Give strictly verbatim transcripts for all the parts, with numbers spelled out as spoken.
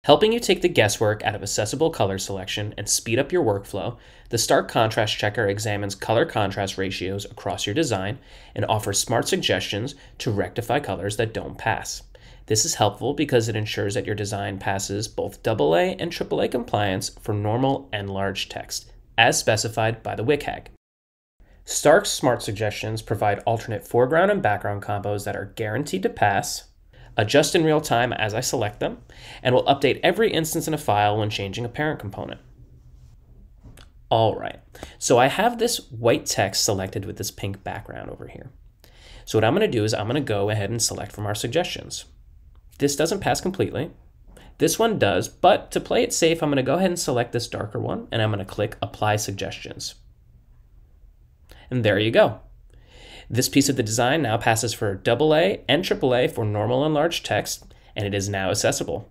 Helping you take the guesswork out of accessible color selection and speed up your workflow, the Stark Contrast Checker examines color contrast ratios across your design and offers smart suggestions to rectify colors that don't pass. This is helpful because it ensures that your design passes both double A and triple A compliance for normal and large text, as specified by the W C A G. Stark's smart suggestions provide alternate foreground and background combos that are guaranteed to pass, adjust in real time as I select them, and will update every instance in a file when changing a parent component. All right, so I have this white text selected with this pink background over here. So what I'm going to do is I'm going to go ahead and select from our suggestions. This doesn't pass completely. This one does, but to play it safe, I'm going to go ahead and select this darker one, and I'm going to click Apply Suggestions. And there you go. This piece of the design now passes for double A and triple A for normal and large text, and it is now accessible.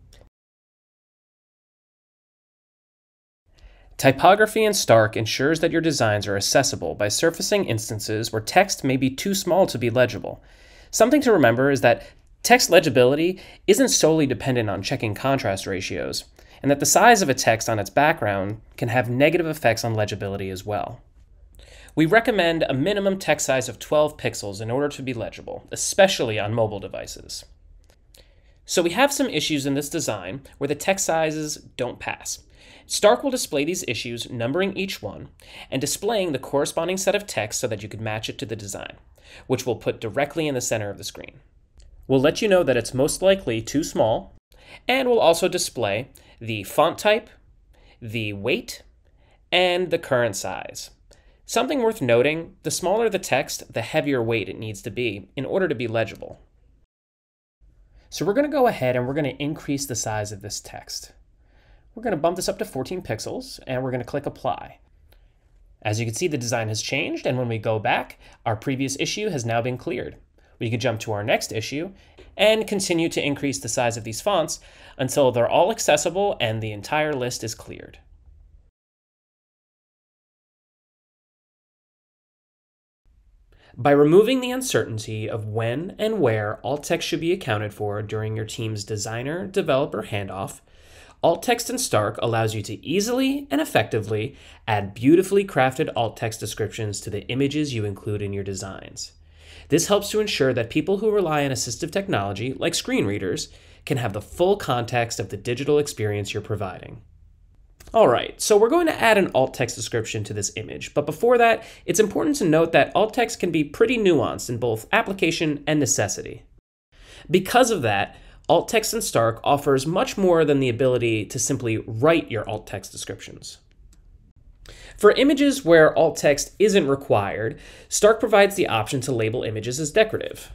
Typography in Stark ensures that your designs are accessible by surfacing instances where text may be too small to be legible. Something to remember is that text legibility isn't solely dependent on checking contrast ratios, and that the size of a text on its background can have negative effects on legibility as well. We recommend a minimum text size of twelve pixels in order to be legible, especially on mobile devices. So we have some issues in this design where the text sizes don't pass. Stark will display these issues, numbering each one, and displaying the corresponding set of text so that you can match it to the design, which we'll put directly in the center of the screen. We'll let you know that it's most likely too small, and we'll also display the font type, the weight, and the current size. Something worth noting, the smaller the text, the heavier weight it needs to be in order to be legible. So we're going to go ahead and we're going to increase the size of this text. We're going to bump this up to fourteen pixels, and we're going to click Apply. As you can see, the design has changed, and when we go back, our previous issue has now been cleared. We can jump to our next issue and continue to increase the size of these fonts until they're all accessible and the entire list is cleared. By removing the uncertainty of when and where alt text should be accounted for during your team's designer-developer handoff, Alt Text in Stark allows you to easily and effectively add beautifully crafted alt text descriptions to the images you include in your designs. This helps to ensure that people who rely on assistive technology, like screen readers, can have the full context of the digital experience you're providing. All right, so we're going to add an alt text description to this image, but before that, it's important to note that alt text can be pretty nuanced in both application and necessity. Because of that, Alt Text in Stark offers much more than the ability to simply write your alt text descriptions. For images where alt text isn't required, Stark provides the option to label images as decorative.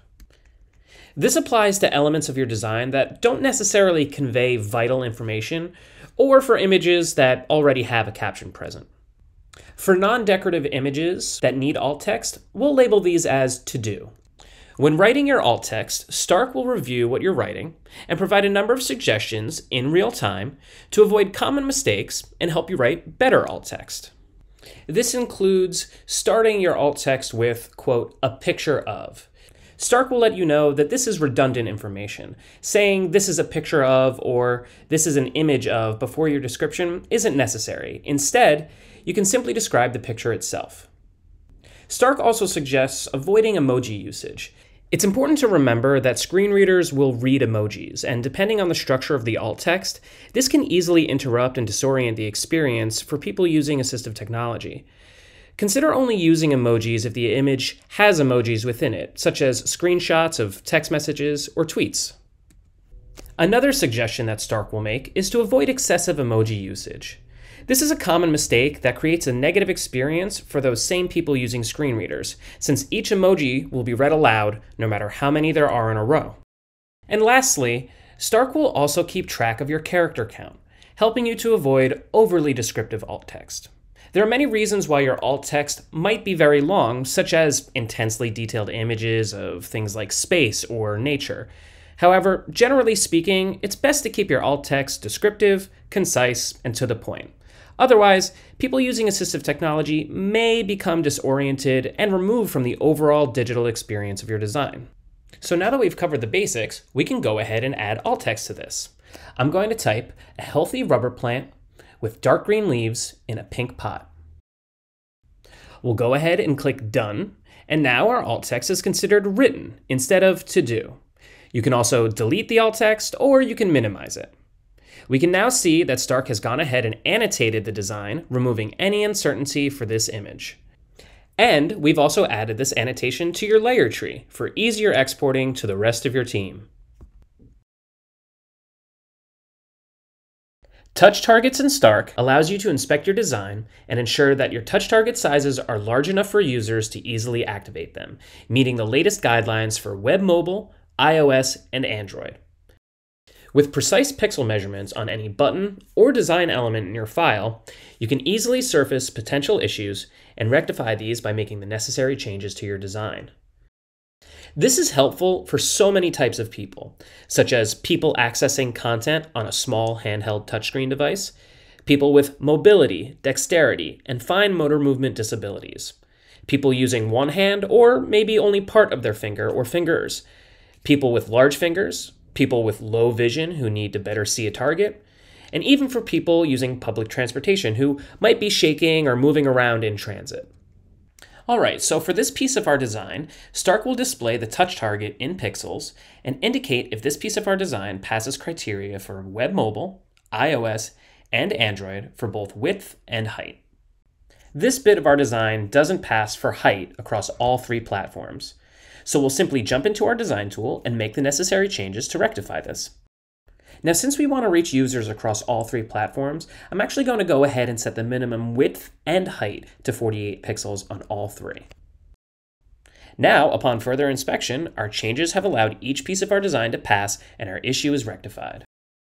This applies to elements of your design that don't necessarily convey vital information, or for images that already have a caption present. For non-decorative images that need alt text, we'll label these as to do. When writing your alt text, Stark will review what you're writing and provide a number of suggestions in real time to avoid common mistakes and help you write better alt text. This includes starting your alt text with, quote, a picture of. Stark will let you know that this is redundant information. Saying this is a picture of or this is an image of before your description isn't necessary. Instead, you can simply describe the picture itself. Stark also suggests avoiding emoji usage. It's important to remember that screen readers will read emojis, and depending on the structure of the alt text, this can easily interrupt and disorient the experience for people using assistive technology. Consider only using emojis if the image has emojis within it, such as screenshots of text messages or tweets. Another suggestion that Stark will make is to avoid excessive emoji usage. This is a common mistake that creates a negative experience for those same people using screen readers, since each emoji will be read aloud no matter how many there are in a row. And lastly, Stark will also keep track of your character count, helping you to avoid overly descriptive alt text. There are many reasons why your alt text might be very long, such as intensely detailed images of things like space or nature. However, generally speaking, it's best to keep your alt text descriptive, concise, and to the point. Otherwise, people using assistive technology may become disoriented and removed from the overall digital experience of your design. So now that we've covered the basics, we can go ahead and add alt text to this. I'm going to type a healthy rubber plant with dark green leaves in a pink pot. We'll go ahead and click Done, and now our alt text is considered written instead of to do. You can also delete the alt text, or you can minimize it. We can now see that Stark has gone ahead and annotated the design, removing any uncertainty for this image. And we've also added this annotation to your layer tree for easier exporting to the rest of your team. Touch Targets in Stark allows you to inspect your design and ensure that your touch target sizes are large enough for users to easily activate them, meeting the latest guidelines for web mobile, iOS, and Android. With precise pixel measurements on any button or design element in your file, you can easily surface potential issues and rectify these by making the necessary changes to your design. This is helpful for so many types of people, such as people accessing content on a small handheld touchscreen device, people with mobility, dexterity, and fine motor movement disabilities, people using one hand or maybe only part of their finger or fingers, people with large fingers, people with low vision who need to better see a target, and even for people using public transportation who might be shaking or moving around in transit. Alright, so for this piece of our design, Stark will display the touch target in pixels and indicate if this piece of our design passes criteria for web mobile, iOS, and Android for both width and height. This bit of our design doesn't pass for height across all three platforms. So we'll simply jump into our design tool and make the necessary changes to rectify this. Now, since we want to reach users across all three platforms, I'm actually going to go ahead and set the minimum width and height to forty-eight pixels on all three. Now, upon further inspection, our changes have allowed each piece of our design to pass and our issue is rectified.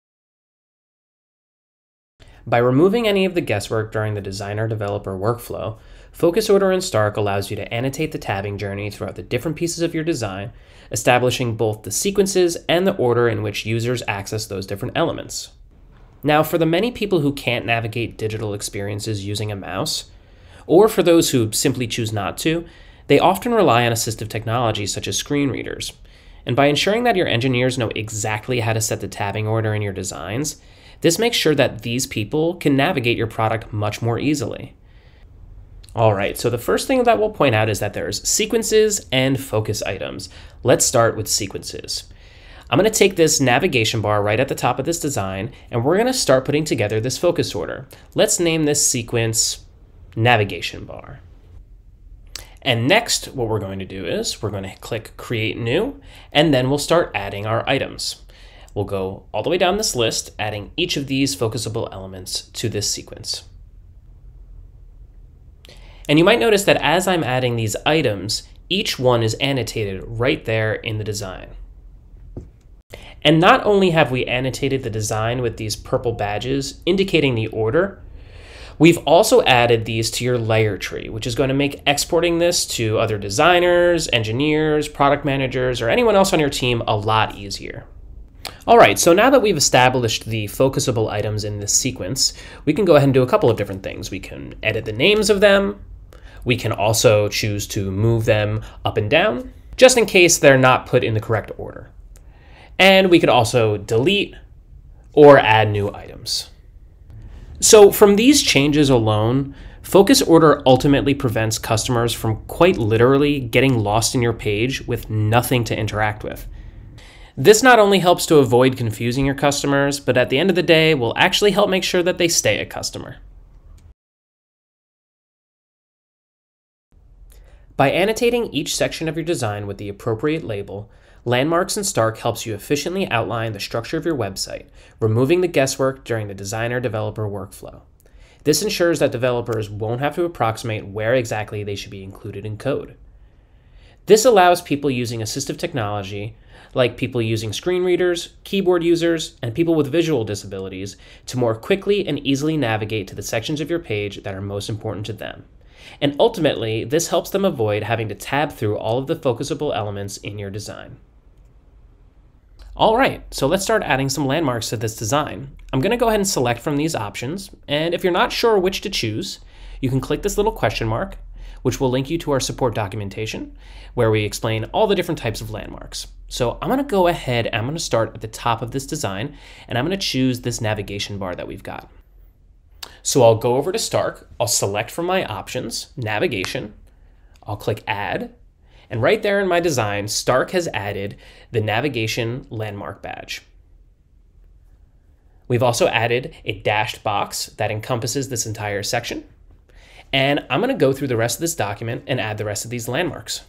By removing any of the guesswork during the designer-developer workflow, Focus Order in Stark allows you to annotate the tabbing journey throughout the different pieces of your design, establishing both the sequences and the order in which users access those different elements. Now, for the many people who can't navigate digital experiences using a mouse, or for those who simply choose not to, they often rely on assistive technology such as screen readers. And by ensuring that your engineers know exactly how to set the tabbing order in your designs, this makes sure that these people can navigate your product much more easily. All right, so the first thing that we'll point out is that there's sequences and focus items. Let's start with sequences. I'm going to take this navigation bar right at the top of this design, and we're going to start putting together this focus order. Let's name this sequence Navigation Bar. And next, what we're going to do is we're going to click Create New, and then we'll start adding our items. We'll go all the way down this list, adding each of these focusable elements to this sequence. And you might notice that as I'm adding these items, each one is annotated right there in the design. And not only have we annotated the design with these purple badges indicating the order, we've also added these to your layer tree, which is going to make exporting this to other designers, engineers, product managers, or anyone else on your team a lot easier. All right, so now that we've established the focusable items in this sequence, we can go ahead and do a couple of different things. We can edit the names of them. We can also choose to move them up and down, just in case they're not put in the correct order. And we could also delete or add new items. So from these changes alone, Focus Order ultimately prevents customers from quite literally getting lost in your page with nothing to interact with. This not only helps to avoid confusing your customers, but at the end of the day will actually help make sure that they stay a customer. By annotating each section of your design with the appropriate label, Landmarks in Stark helps you efficiently outline the structure of your website, removing the guesswork during the designer-developer workflow. This ensures that developers won't have to approximate where exactly they should be included in code. This allows people using assistive technology, like people using screen readers, keyboard users, and people with visual disabilities, to more quickly and easily navigate to the sections of your page that are most important to them. And ultimately, this helps them avoid having to tab through all of the focusable elements in your design. All right, so let's start adding some landmarks to this design. I'm going to go ahead and select from these options, and if you're not sure which to choose, you can click this little question mark, which will link you to our support documentation, where we explain all the different types of landmarks. So I'm going to go ahead and I'm going to start at the top of this design, and I'm going to choose this navigation bar that we've got. So I'll go over to Stark, I'll select from my options, navigation, I'll click add, and right there in my design, Stark has added the navigation landmark badge. We've also added a dashed box that encompasses this entire section. And I'm going to go through the rest of this document and add the rest of these landmarks.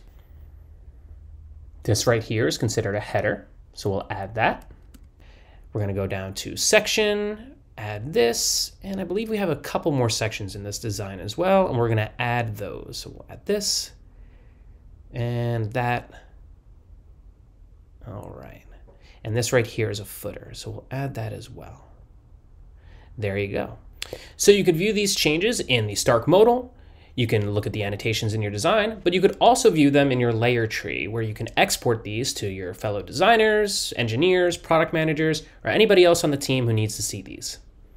This right here is considered a header, so we'll add that. We're going to go down to section, add this, and I believe we have a couple more sections in this design as well, and we're going to add those. So we'll add this and that. All right. And this right here is a footer, so we'll add that as well. There you go. So you could view these changes in the Stark modal. You can look at the annotations in your design, but you could also view them in your layer tree, where you can export these to your fellow designers, engineers, product managers, or anybody else on the team who needs to see these.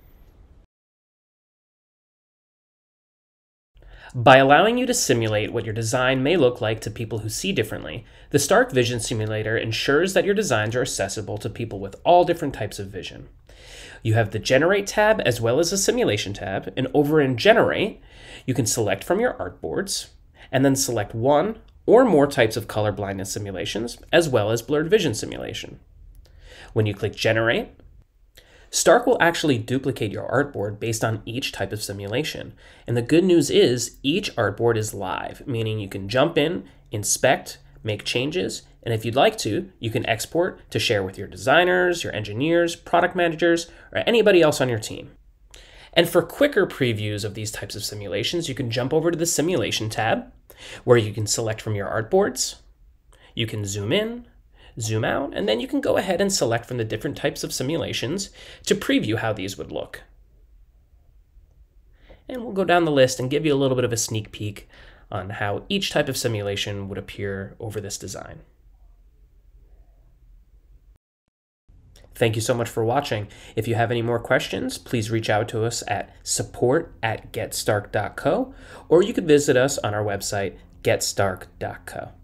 By allowing you to simulate what your design may look like to people who see differently, the Stark Vision Simulator ensures that your designs are accessible to people with all different types of vision. You have the Generate tab as well as a Simulation tab, and over in Generate, you can select from your artboards, and then select one or more types of color blindness simulations, as well as blurred vision simulation. When you click Generate, Stark will actually duplicate your artboard based on each type of simulation. And the good news is each artboard is live, meaning you can jump in, inspect, make changes, and if you'd like to, you can export to share with your designers, your engineers, product managers, or anybody else on your team. And for quicker previews of these types of simulations, you can jump over to the Simulation tab, where you can select from your artboards, you can zoom in, zoom out, and then you can go ahead and select from the different types of simulations to preview how these would look. And we'll go down the list and give you a little bit of a sneak peek on how each type of simulation would appear over this design. Thank you so much for watching. If you have any more questions, please reach out to us at support at get stark dot co, or you could visit us on our website, get stark dot co.